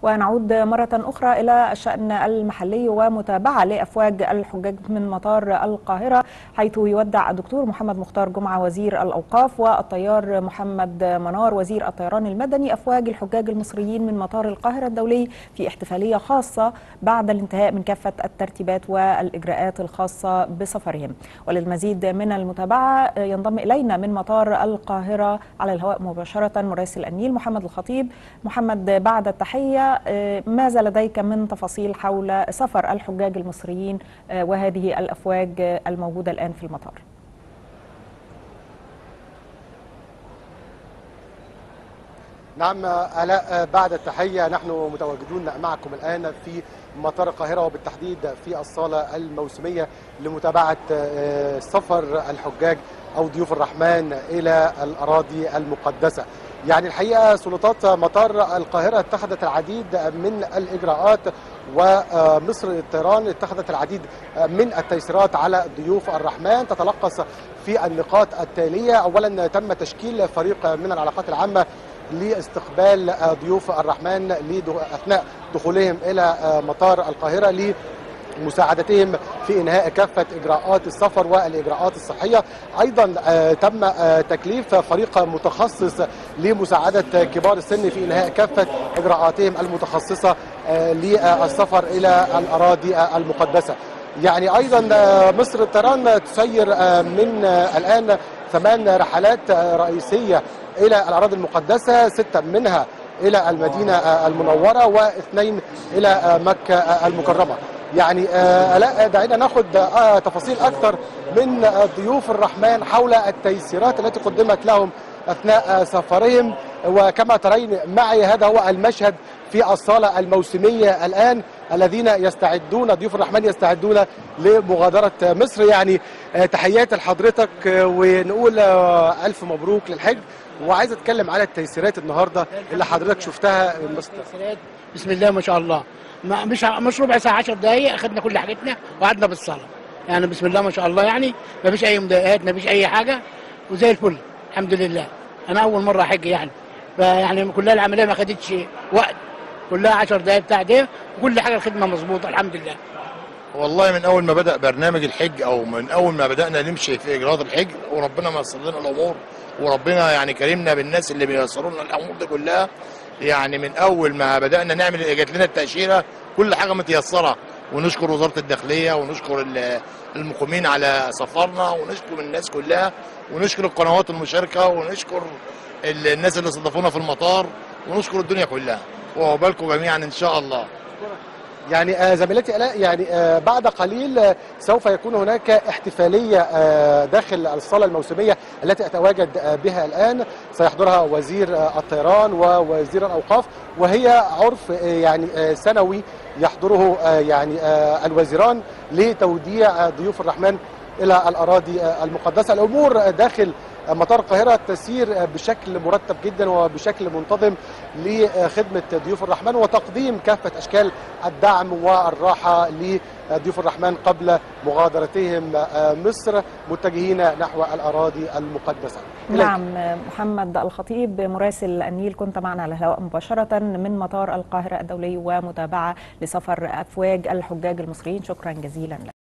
ونعود مرة أخرى إلى الشأن المحلي ومتابعة لأفواج الحجاج من مطار القاهرة، حيث يودع الدكتور محمد مختار جمعة وزير الأوقاف والطيار محمد منار وزير الطيران المدني أفواج الحجاج المصريين من مطار القاهرة الدولي في احتفالية خاصة بعد الانتهاء من كافة الترتيبات والإجراءات الخاصة بسفرهم. وللمزيد من المتابعة ينضم إلينا من مطار القاهرة على الهواء مباشرة مراسل النيل محمد الخطيب. محمد، بعد التحية، ماذا لديك من تفاصيل حول سفر الحجاج المصريين وهذه الأفواج الموجودة الآن في المطار؟ نعم آلاء، بعد التحية نحن متواجدون معكم الآن في مطار القاهرة وبالتحديد في الصالة الموسمية لمتابعة سفر الحجاج أو ضيوف الرحمن إلى الأراضي المقدسة. يعني الحقيقة سلطات مطار القاهرة اتخذت العديد من الإجراءات، ومصر للطيران اتخذت العديد من التيسيرات على ضيوف الرحمن تتلخص في النقاط التالية. أولا، تم تشكيل فريق من العلاقات العامة لاستقبال ضيوف الرحمن أثناء دخولهم إلى مطار القاهرة لمساعدتهم في إنهاء كافة إجراءات السفر والإجراءات الصحية. أيضا تم تكليف فريق متخصص لمساعدة كبار السن في إنهاء كافة إجراءاتهم المتخصصة للسفر إلى الأراضي المقدسة. يعني أيضا مصر للطيران تسير من الآن 8 رحلات رئيسية إلى الأراضي المقدسة، 6 منها إلى المدينة المنورة و2 إلى مكة المكرمة. يعني لا دعينا ناخذ تفاصيل أكثر من ضيوف الرحمن حول التيسيرات التي قدمت لهم أثناء سفرهم. وكما ترين معي هذا هو المشهد في الصالة الموسمية الآن، الذين يستعدون ضيوف الرحمن يستعدون لمغادرة مصر. يعني تحياتي لحضرتك ونقول ألف مبروك للحج. وعايز اتكلم على التيسيرات النهارده اللي حضرتك شفتها. بسم الله ما شاء الله، مش ربع ساعه 10 دقائق اخذنا كل حاجتنا وقعدنا بالصلاه. يعني بسم الله ما شاء الله، يعني ما فيش اي مضايقات، ما فيش اي حاجه، وزي الفل الحمد لله. انا اول مره احج يعني، فيعني كلها العمليه ما خدتش وقت، كلها 10 دقائق بتاع ده، وكل حاجه الخدمه مظبوطه الحمد لله. والله من اول ما بدا برنامج الحج او من اول ما بدانا نمشي في اجراءات الحج وربنا ميسر لنا الامور، وربنا يعني كرمنا بالناس اللي بييسروا لنا الامور دي كلها. يعني من اول ما بدانا نعمل جات لنا التاشيره كل حاجه متيسره، ونشكر وزاره الداخليه ونشكر المقيمين على سفرنا ونشكر الناس كلها ونشكر القنوات المشاركه ونشكر الناس اللي استضافونا في المطار ونشكر الدنيا كلها، وعقبالكم جميعا ان شاء الله. يعني زميلتي آلاء، يعني بعد قليل سوف يكون هناك احتفالية داخل الصالة الموسمية التي أتواجد بها الآن، سيحضرها وزير الطيران ووزير الأوقاف، وهي عرف يعني سنوي يحضره يعني الوزيران لتوديع ضيوف الرحمن إلى الأراضي المقدسة. الأمور داخل مطار القاهرة تسير بشكل مرتب جدا وبشكل منتظم لخدمة ضيوف الرحمن وتقديم كافة أشكال الدعم والراحة لضيوف الرحمن قبل مغادرتهم مصر متجهين نحو الأراضي المقدسة. نعم، محمد الخطيب مراسل النيل كنت معنا على الهواء مباشرة من مطار القاهرة الدولي ومتابعة لسفر أفواج الحجاج المصريين. شكرا جزيلا لك.